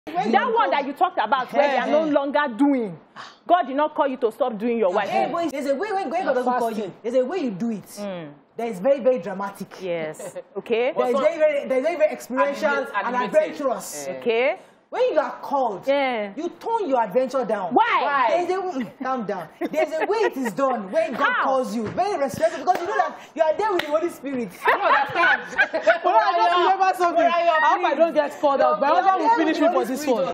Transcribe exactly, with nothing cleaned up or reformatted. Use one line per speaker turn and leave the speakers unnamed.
That one that you talked about where they are no longer doing. God did not call you to stop doing your wife.
Hey, boy, there's a way when God doesn't call you. There's a way you do it. Mm. That is very, very dramatic.
Yes. Okay.
There is very, very, there is very, very experiential and adventurous.
Yeah. Okay.
When you are called, yeah. you turn your adventure down.
Why?
Why? There's a, calm down. There's a way it is done when God How? calls you. Very respectful because you know that you are there with the Holy Spirit.
I don't understand.
Well, I just remember something.
I hope I don't get called out. But I want to finish me for this one.